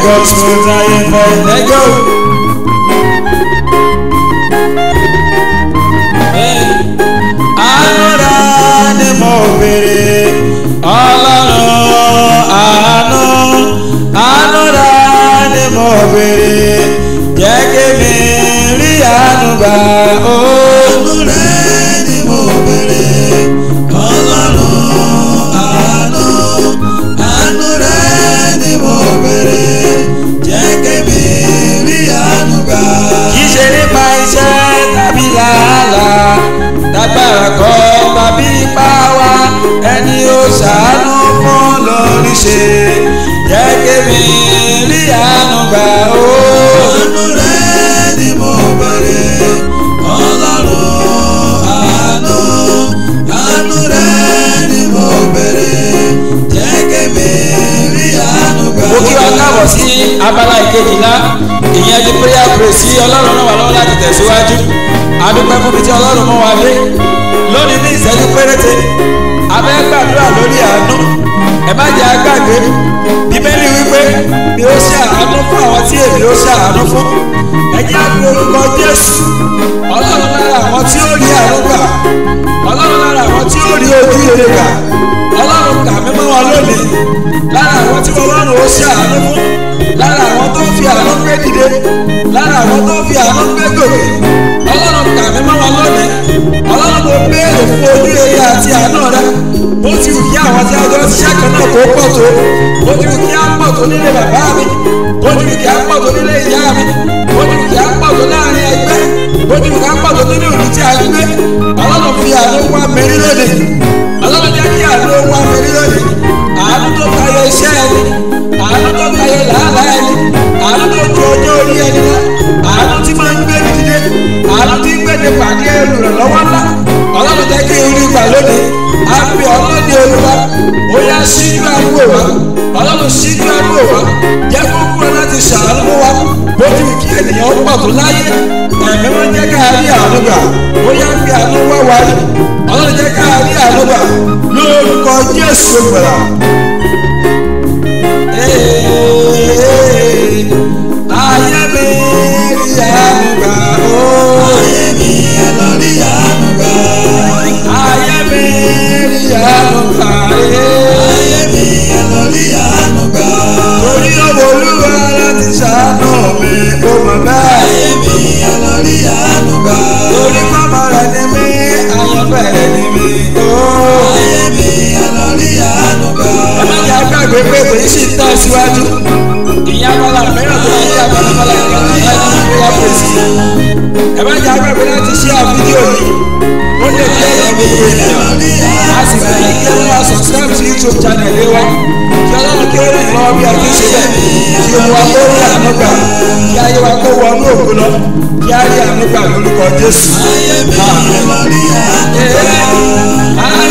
works will triumph. Let go. Ànúra ni mo béèrè Ọlọ́run àánú. Ànúra ni mo béèrè jẹ́ kí mi rí àánú gbà ó. Ànúra ni mo béèrè Ọlọ́run àánú. Ànúra ni mo béèrè jẹ́ kí mi rí àánú gbà. Kì í ṣe nípa iṣẹ́ tàbí làálàá lágbára kọ́ tàbí ipá wa ẹni ó ṣàánú fún lórí ṣe jẹ́ kémi rí àánú gbà ó. Àánú rẹ ni mo bẹ̀rẹ̀ Ọlọ́run àánú. Àánú rẹ ni mo bẹ̀rẹ̀ jẹ́ kémi rí àánú gbà ó. Mo kí wa káàbọ̀ sí abala ìkejìlá ìyẹn ti prayer praise sí Ọlọ́run náà wà lọ́wọ́ láti tẹ̀síwájú. Adúpẹ́ fún mi tí Ọlọ́run mú wa dé lónìí ní ìṣẹ́jú péréte abẹ́ gbàdúrà lórí àánú. Ẹ má jẹ́ àgbàgbé Bíbélì wípé bí ó ṣe àánú fún àwọn tí èmi ó ṣe àánú fún. Ẹ jẹ́ àpò orúkọ Jésù. Ọlọ́run lára àwọn tí ó rí àánú gbà. Ọlọ́run lára àwọn tí ó rí ojú ire gbà. Ọlọ́run kà mí mọ́ wọn lónìí. Lára àwọn tí Ọlọ́run ó ṣe àánú fún. Lára àwọn tó fi àánú gbé dìde. Lára àwọn tó fi àánú gbé gòkè. Ọlọ́run kà mí mọ́ wọn lónìí. Ọlọ́run mo béèrè fún ojú ire àti àánú rẹ. Bó ti wù kí àwọn tí a jọ ṣiṣẹ́ kan náà kó pọ̀ tó. Bó ti wù kí á pọ̀ tó nílé bàbá mi. Bó ti wù kí á pọ̀ tó nílé ìyá mi. Bó ti wù kí á pọ̀ tó láàrin ẹgbẹ́. Bó ti wù kí á pọ̀ tó nínú ìlú tí a gbé. Ọlọ́run fi àánú wá mi rí lónìí. Ọlọ́run jẹ́ kí àánú wá mi rí lónìí. Àánú tó tayọ iṣẹ́ ẹni. Àánú tó tayọ làálàá ẹni. Àánú tó ju ọjọ́ orí ẹni lọ. Àánú tí máa ń gbé ní dídé. Àánú tí ń gbé ní pàdé olùrànlọ́wọ́ ńlá. Ọlọ́run jẹ́ kí orí gbà lónìí. A fi ọlọ́ni Olúwa. Ó yá síjú àdúgbò wa. Ọlọ́run síjú àdúgbò wa. Jẹ́ kó kúrò láti ṣàánú fún wa. Bó ti wù kí ènìyàn pọ̀ tó láyé. Ẹ̀mí wọn jẹ́ ká rí àánú gbà. Ó yá fi àánú wá wa rí. Ọlọ́run jẹ́ ká rí àánú gbà. Lórúkọ Jésù gbàlà. Ayé mi rí àánú gbà ó. Ayé mi lọ rí àánú gbà. Ayé mi rí àánú gbà. Ayé mi lọ rí àánú gbà. Torí ọmọ Olúwa láti ṣàánú mi ó mọ̀ bẹ́ẹ̀. Ayé mi lọ rí àánú gbà. Torí màmá rẹ̀ ni mí, àyànfẹ́ rẹ̀ ni mí. Ayé mi lọ rí àánú gbà. Ẹ má jẹ́ àgbàgbé pé kò ní sí tán síwájú. Ìyá bọ́lá mìíràn tó ń yá bọ́lá ìkànnì láti fi wá pèsè. Ẹ má jẹ́ àgbàgbé láti ṣí àfídíò yìí. Ó lè jẹ́ ẹ̀rọ gbogbo ènìyàn. A sì fẹ́ kí ẹ wá subscribe sí YouTube channel yìí wá. Kí Ọlọ́run kí ó rìn lọ́wọ́ bí a ti ṣe bẹ̀. Kí ohun wa kó rí àánú gbà. Kí ayé wa kó wọnú òkú lọ. Kí á rí àánú gbà lórúkọ Jésù. Ayé mi lọ rí àánú gbà.